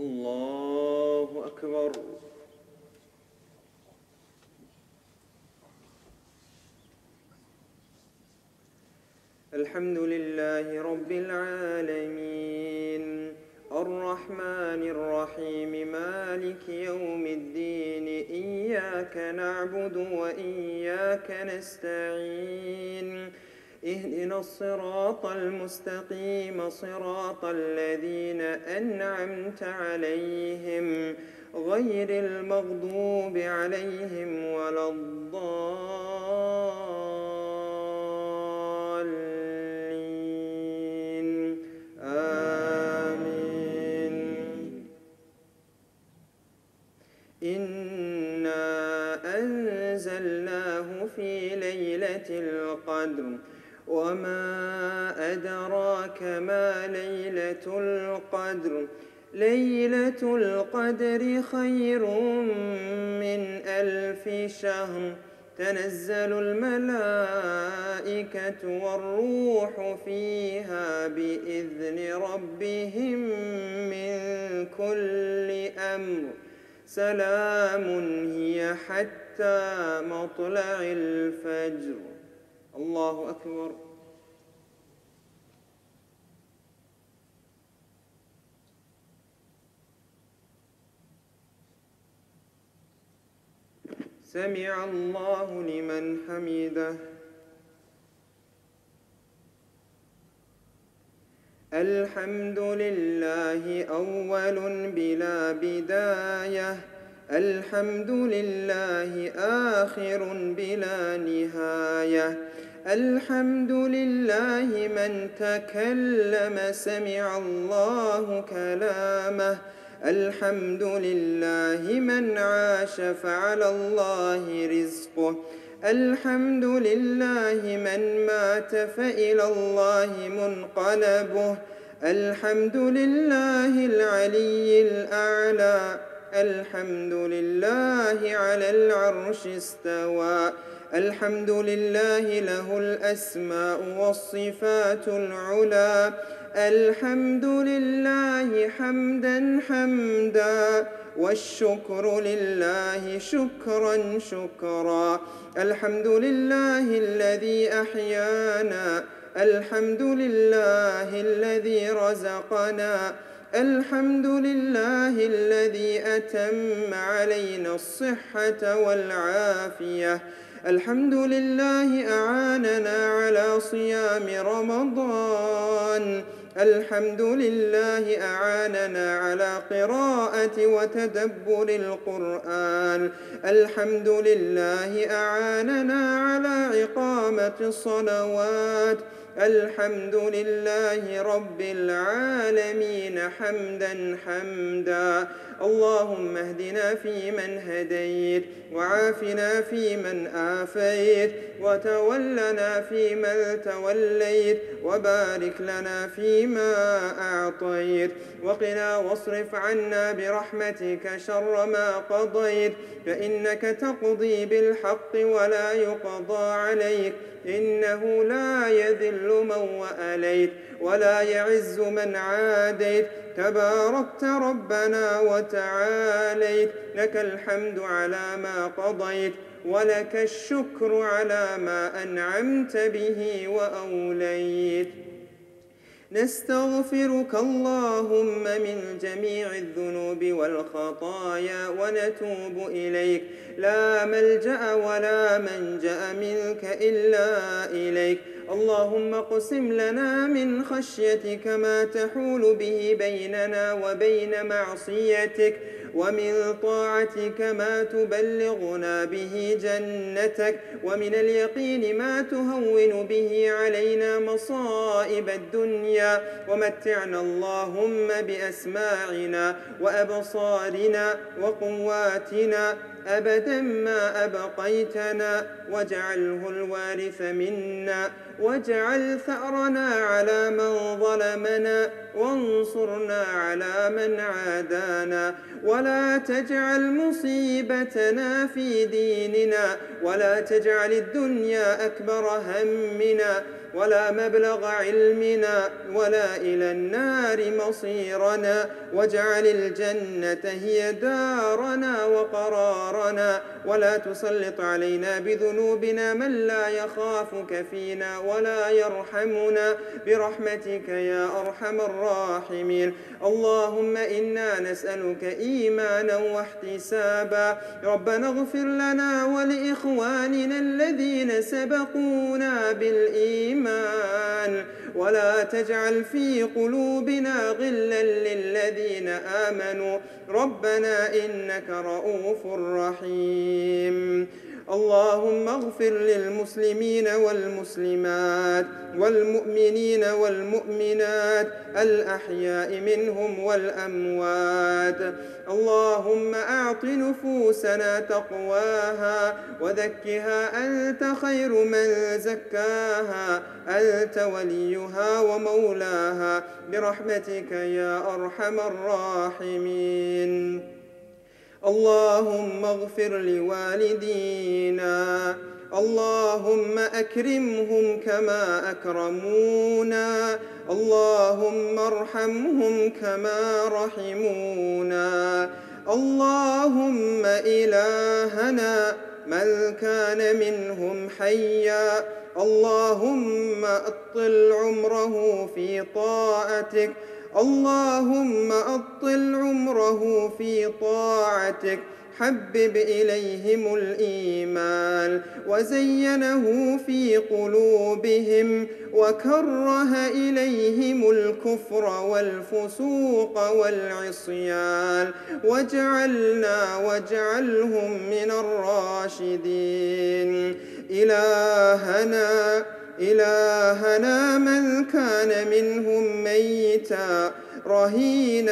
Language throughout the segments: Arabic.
الله أكبر. الحمد لله رب العالمين الرحمن الرحيم مالك يوم الدين إياك نعبد وإياك نستعين اهدنا الصراط المستقيم صراط الذين أنعمت عليهم غير المغضوب عليهم ولا الضالين آمين. إنا أنزلناه في ليلة القدر وما أدراك ما ليلة القدر ليلة القدر خير من 1000 شهر تنزل الملائكة والروح فيها بإذن ربهم من كل أمر سلام هي حتى مطلع الفجر. الله أكبر. سمع الله لمن حمده. الحمد لله أول بلا بداية الحمد لله آخر بلا نهاية الحمد لله من تكلم سمع الله كلامه الحمد لله من عاش فعلى الله رزقه الحمد لله من مات فإلى الله منقلبه الحمد لله العلي الأعلى الحمد لله على العرش استوى الحمد لله له الأسماء والصفات العلى الحمد لله حمدا حمدا والشكر لله شكرا شكرا الحمد لله الذي أحيانا الحمد لله الذي رزقنا الحمد لله الذي أتم علينا الصحة والعافية الحمد لله أعاننا على صيام رمضان الحمد لله أعاننا على قراءة وتدبر القرآن الحمد لله أعاننا على إقامة الصلوات الحمد لله رب العالمين حمدا حمدا اللهم اهدنا فيمن هديت وعافنا فيمن آفيت وتولنا فيمن توليت وبارك لنا فيما أعطيت وقنا واصرف عنا برحمتك شر ما قضيت فإنك تقضي بالحق ولا يقضى عليك إنه لا يذل من وأليت ولا يعز من عاديت تباركت ربنا وتعاليت لك الحمد على ما قضيت ولك الشكر على ما أنعمت به وأوليت نستغفرك اللهم من جميع الذنوب والخطايا ونتوب إليك لا ملجأ ولا منجأ منك إلا إليك اللهم اقسم لنا من خشيتك ما تحول به بيننا وبين معصيتك ومن طاعتك ما تبلغنا به جنتك ومن اليقين ما تهون به علينا مصائب الدنيا ومتعنا اللهم بأسماعنا وأبصارنا وقواتنا أبدا ما أبقيتنا واجعله الوارث منا واجعل ثأرنا على من ظلمنا وانصرنا على من عادانا ولا تجعل مصيبتنا في ديننا ولا تجعل الدنيا أكبر همنا ولا مبلغ علمنا ولا إلى النار مصيرنا واجعل الجنة هي دارنا وقرارنا ولا تسلط علينا بذنوبنا من لا يخافك فينا ولا يرحمنا برحمتك يا أرحم الراحمين. اللهم إنا نسألك إيمانا واحتسابا. ربنا اغفر لنا ولإخواننا الذين سبقونا بالإيمان ولا تجعل في قلوبنا غلا للذين آمنوا ربنا إنك رؤوف رحيم. اللهم اغفر للمسلمين والمسلمات والمؤمنين والمؤمنات الأحياء منهم والأموات. اللهم أعط نفوسنا تقواها وزكها أنت خير من زكاها أنت وليها ومولاها برحمتك يا أرحم الراحمين. اللهم اغفر لوالدينا اللهم أكرمهم كما أكرمونا اللهم ارحمهم كما رحمونا. اللهم إلهنا من كان منهم حيا اللهم أطل عمره في طاعتك اللهم أطل عمره في طاعتك. حبب إليهم الإيمان وزينه في قلوبهم وكره إليهم الكفر والفسوق والعصيان واجعلهم من الراشدين. إلهنا من كان منهم ميتا رهين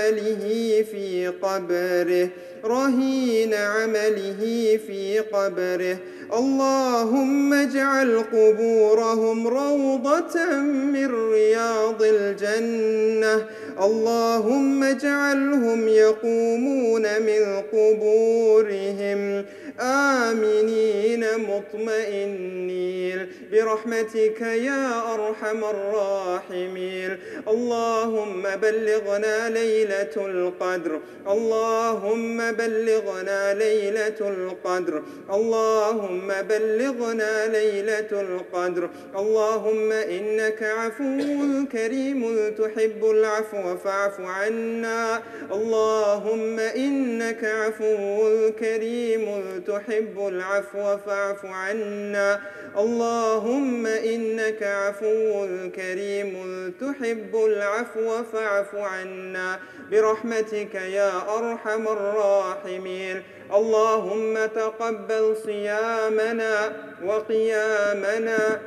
عمله في قبره اللهم اجعل قبورهم روضة من رياض الجنة. اللهم اجعلهم يقومون من قبورهم آمنين مطمئنين برحمتك يا أرحم الراحمين. اللهم بلغنا ليلة القدر اللهم بلغنا ليلة القدر اللهم بلغنا ليلة القدر. اللهم إنك عفو كريم تحب العفو فاعف عنا. اللهم إنك عفو كريم تحب العفو فاعف عنا. اللهم إنك عفو كريم تحب العفو فاعف عنا برحمتك يا أرحم الراحمين. اللهم تقبل صيامنا وقيامنا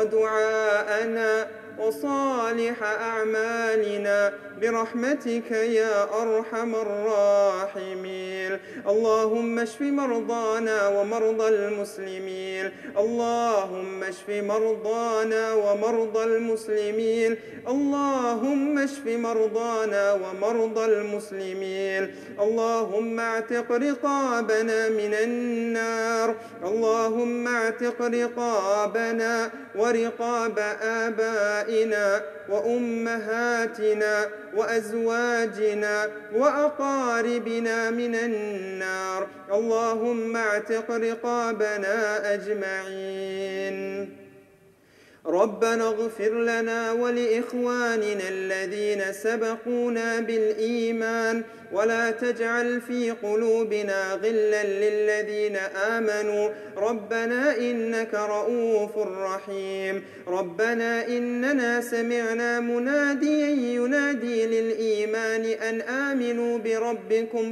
ودعاءنا وصالح أعمالنا برحمتك يا أرحم الراحمين. اللهم اشف مرضانا ومرضى المسلمين اللهم اشف مرضانا ومرضى المسلمين اللهم اشف مرضانا ومرضى المسلمين. اللهم اعتق رقابنا من النار اللهم اعتق رقابنا ورقاب آبائنا وأمهاتنا وأزواجنا وأقاربنا من النار. اللهم اعتق رقابنا أجمعين. ربنا اغفر لنا ولإخواننا الذين سبقونا بالإيمان ولا تجعل في قلوبنا غلا للذين آمنوا ربنا إنك رؤوف رحيم. ربنا إننا سمعنا مناديا ينادي للإيمان أن آمنوا بربكم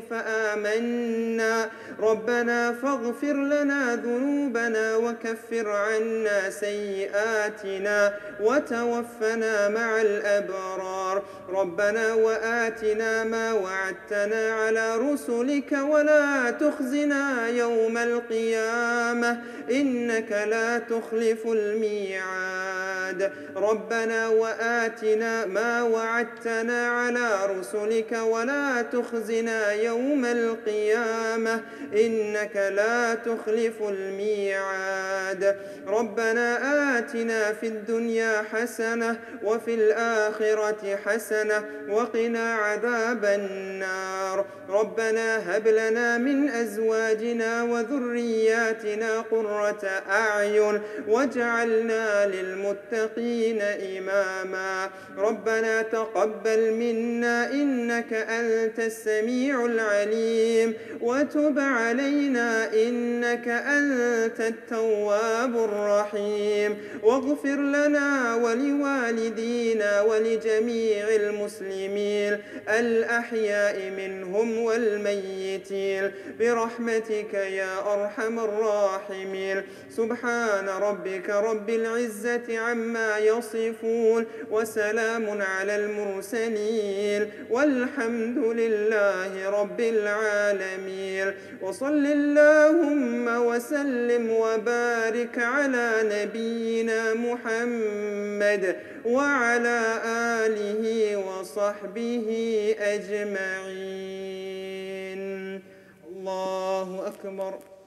فآمنا ربنا فاغفر لنا ذنوبنا وكفر عنا سيئاتنا وآتنا وتوفنا مع الأبرار. ربنا وآتنا ما وعدتنا على رسلك ولا تخزنا يوم القيامة إنك لا تخلف الميعاد. ربنا وآتنا ما وعدتنا على رسلك ولا تخزنا يوم القيامة إنك لا تخلف الميعاد. ربنا آتنا في الدنيا حسنة وفي الآخرة حسنة وقنا عذاب النار. ربنا هب لنا من أزواجنا وذرياتنا قرة أعين واجعلنا للمتقين إماما. ربنا تقبل منا إنك أنت السميع العليم وتب علينا إنك أنت التواب الرحيم واغفر لنا ولوالدينا ولجميع المسلمين الأحياء منهم والميتين برحمتك يا أرحم الراحمين. سبحان ربك رب العزة عما يصفون وسلام على المرسلين والحمد لله رب العالمين. وصل اللهم وسلم وبارك على نبينا محمد وعلى آله وصحبه أجمعين. الله أكبر.